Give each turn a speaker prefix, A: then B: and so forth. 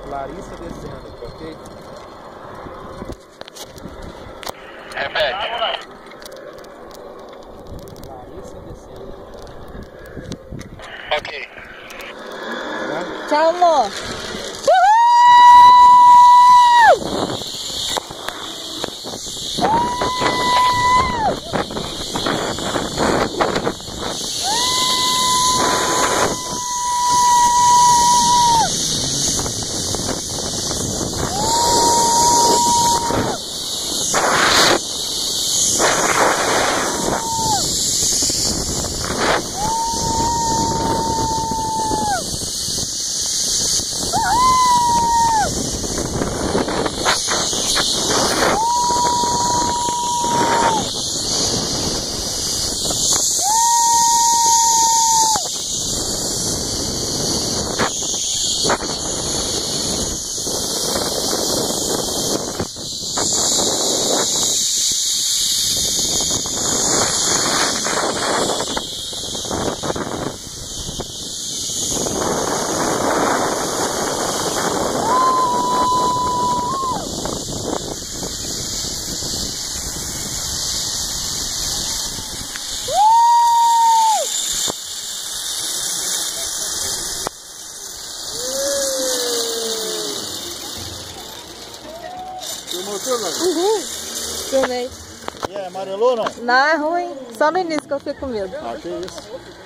A: Larissa descendo, ok?
B: Repete.
A: Larissa descendo.
B: Ok.
C: Tchau, amor.
A: Filmou tudo, Larissa?
C: Uhul. Filmei.
A: E aí, amarelou ou não?
C: Não, é ruim. Só no início que eu fiquei com medo.
A: Ah, que isso.